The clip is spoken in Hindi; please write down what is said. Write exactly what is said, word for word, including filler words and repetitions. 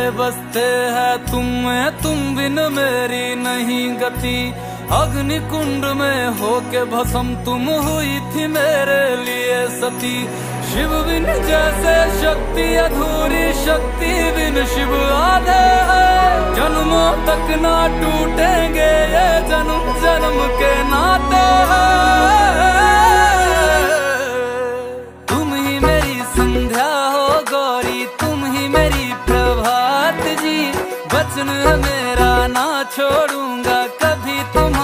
बसते हैं तुम में, तुम बिन मेरी नहीं गति। अग्नि कुंड में होके भस्म तुम हुई थी मेरे लिए सती। शिव बिन जैसे शक्ति अधूरी, शक्ति बिन शिव आधे है। जन्मों तक ना टूटेंगे ये जन्म जन्म के नाते हैं। तुम ही मेरी संध्या हो गौरी, तुम ही मेरी प्रभात जी। वचन है मेरा ना छोड़ूंगा कभी तुम